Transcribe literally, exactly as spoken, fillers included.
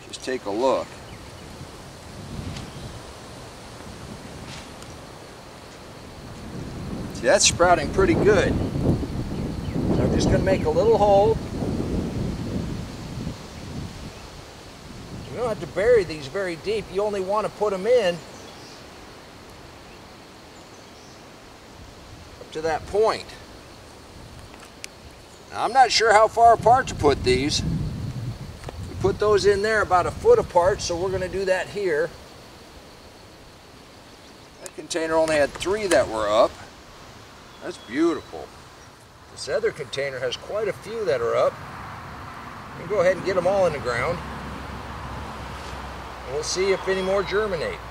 Just take a look. See, that's sprouting pretty good. So I'm just going to make a little hole. You don't have to bury these very deep. You only want to put them in up to that point. Now, I'm not sure how far apart to put these. We put those in there about a foot apart, so we're going to do that here. That container only had three that were up. That's beautiful. This other container has quite a few that are up. We can go ahead and get them all in the ground. And we'll see if any more germinate.